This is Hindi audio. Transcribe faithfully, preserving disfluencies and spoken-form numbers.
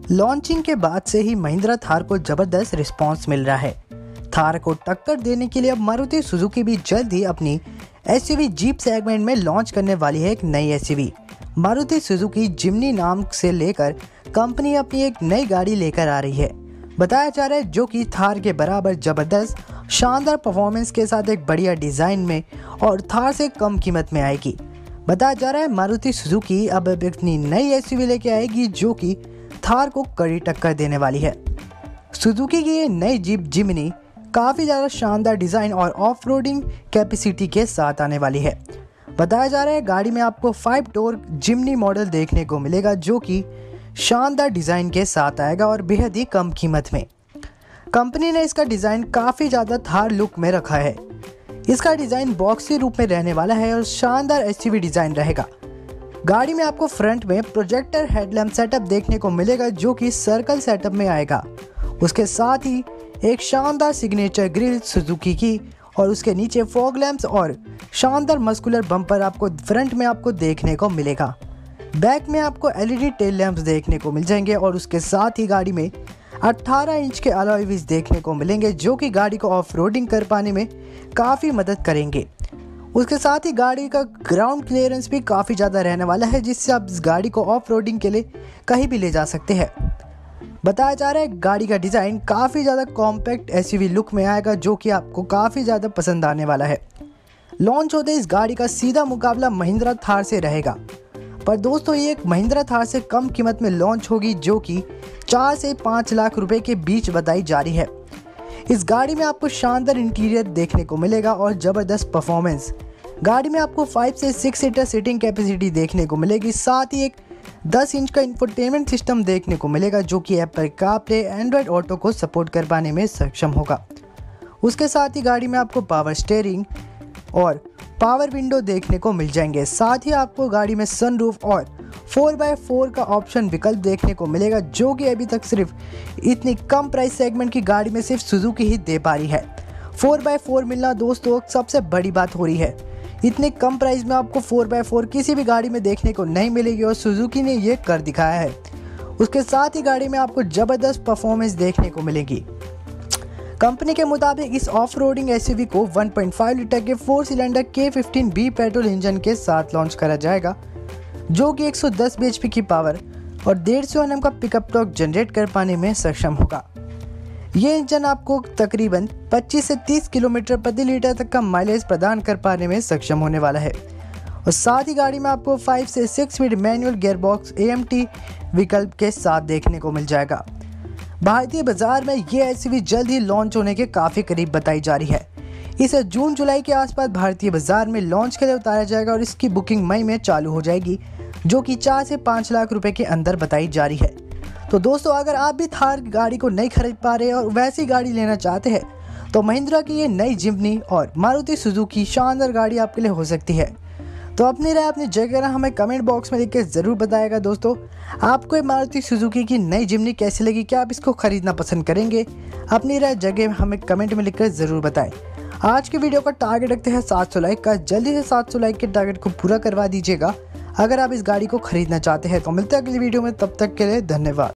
लॉन्चिंग के बाद से ही महिंद्रा थार को जबरदस्त रिस्पांस मिल रहा है। थार को टक्कर देने के लिए अब मारुति सुजुकी भी जल्द ही अपनी एसयूवी जीप सेगमेंट में लॉन्च करने वाली है एक नई एसयूवी। मारुति सुजुकी जिम्नी नाम से लेकर कंपनी अपनी एक नई गाड़ी लेकर आ रही है। बताया जा रहा है जो कि थार के बराबर जबरदस्त शानदार परफॉर्मेंस के साथ एक बढ़िया डिज़ाइन में और थार से कम कीमत में आएगी। बताया जा रहा है मारुति सुजुकी अब अपनी नई एसयूवी लेके आएगी जो कि थार को कड़ी टक्कर देने वाली है। सुजुकी की ये नई जीप जिम्नी काफ़ी ज़्यादा शानदार डिज़ाइन और ऑफ रोडिंग कैपेसिटी के साथ आने वाली है। बताया जा रहा है गाड़ी में आपको फाइव डोर जिम्नी मॉडल देखने को मिलेगा जो कि शानदार डिज़ाइन के साथ आएगा और बेहद ही कम कीमत में। कंपनी ने इसका डिज़ाइन काफ़ी ज़्यादा थार लुक में रखा है। इसका डिज़ाइन बॉक्सी रूप में रहने वाला है और शानदार एसयूवी डिज़ाइन रहेगा। गाड़ी में आपको फ्रंट में प्रोजेक्टर हेडलैम्प सेटअप देखने को मिलेगा जो कि सर्कल सेटअप में आएगा। उसके साथ ही एक शानदार सिग्नेचर ग्रिल सुजुकी की और उसके नीचे फॉग लैंप्स और शानदार मस्कुलर बम्पर आपको फ्रंट में आपको देखने को मिलेगा। बैक में आपको एलईडी टेल लैंप्स देखने को मिल जाएंगे और उसके साथ ही गाड़ी में अठारह इंच के अलॉय व्हील्स देखने को मिलेंगे जो कि गाड़ी को ऑफ रोडिंग कर पाने में काफ़ी मदद करेंगे। उसके साथ ही गाड़ी का ग्राउंड क्लियरेंस भी काफ़ी ज़्यादा रहने वाला है जिससे आप इस गाड़ी को ऑफ रोडिंग के लिए कहीं भी ले जा सकते हैं। बताया जा रहा है गाड़ी का डिज़ाइन काफ़ी ज़्यादा कॉम्पैक्ट एसयूवी लुक में आएगा जो कि आपको काफ़ी ज़्यादा पसंद आने वाला है। लॉन्च होते इस गाड़ी का सीधा मुकाबला महिंद्रा थार से रहेगा, पर दोस्तों ये एक महिंद्रा थार से कम कीमत में लॉन्च होगी जो कि चार से पाँच लाख रुपए के बीच बताई जा रही है। इस गाड़ी में आपको शानदार इंटीरियर देखने को मिलेगा और ज़बरदस्त परफॉर्मेंस। गाड़ी में आपको फाइव से सिक्स सीटर सीटिंग कैपेसिटी देखने को मिलेगी। साथ ही एक दस इंच का इंफोटेनमेंट सिस्टम देखने को मिलेगा जो कि एप्पल कारप्ले एंड्रॉयड ऑटो को सपोर्ट कर पाने में सक्षम होगा। उसके साथ ही गाड़ी में आपको पावर स्टीयरिंग और पावर विंडो देखने को मिल जाएंगे। साथ ही आपको गाड़ी में सनरूफ और फोर बाय फोर का ऑप्शन विकल्प देखने को मिलेगा जो कि अभी तक सिर्फ इतनी कम प्राइस सेगमेंट की गाड़ी में सिर्फ सुजुकी ही दे पा रही है। फोर बाय फोर मिलना दोस्तों सबसे बड़ी बात हो रही है। इतने कम प्राइस में आपको फोर बाय फोर किसी भी गाड़ी में देखने को नहीं मिलेगी और सुजुकी ने ये कर दिखाया है। उसके साथ ही गाड़ी में आपको ज़बरदस्त परफॉर्मेंस देखने को मिलेगी। कंपनी के मुताबिक इस ऑफ रोडिंग एसयूवी को वन पॉइंट फाइव लीटर के फोर सिलेंडर के फिफ्टीन बी पेट्रोल इंजन के साथ लॉन्च करा जाएगा जो कि एक सौ दस बीएचपी की पावर और डेढ़ सौ एनएम का पिकअप टॉर्क जनरेट कर पाने में सक्षम होगा। ये इंजन आपको तकरीबन पच्चीस से तीस किलोमीटर प्रति लीटर तक का माइलेज प्रदान कर पाने में सक्षम होने वाला है। और साथ ही गाड़ी में आपको फाइव से six speed manual gearbox AMT विकल्प के साथ देखने को मिल जाएगा। भारतीय बाजार में ये एसयूवी जल्द ही लॉन्च होने के काफ़ी करीब बताई जा रही है। इसे जून जुलाई के आसपास भारतीय बाजार में लॉन्च के लिए उतारा जाएगा और इसकी बुकिंग मई में चालू हो जाएगी जो कि चार से पाँच लाख रुपए के अंदर बताई जा रही है। तो दोस्तों अगर आप भी थार गाड़ी को नहीं खरीद पा रहे और वैसी गाड़ी लेना चाहते हैं तो महिंद्रा की ये नई जिम्नी और मारुति सुजुकी शानदार गाड़ी आपके लिए हो सकती है। तो अपनी राय अपनी जगह हमें कमेंट बॉक्स में लिख के ज़रूर बताएगा। दोस्तों आपको ये मारुति सुजुकी की नई जिम्नी कैसी लगी, क्या आप इसको खरीदना पसंद करेंगे? अपनी राय जगह हमें कमेंट में लिखकर ज़रूर बताएं। आज की वीडियो का टारगेट रखते हैं सात सौ लाइक का। जल्दी से सात सौ लाइक के टारगेट को पूरा करवा दीजिएगा अगर आप इस गाड़ी को खरीदना चाहते हैं। तो मिलते हैं अगली वीडियो में, तब तक के लिए धन्यवाद।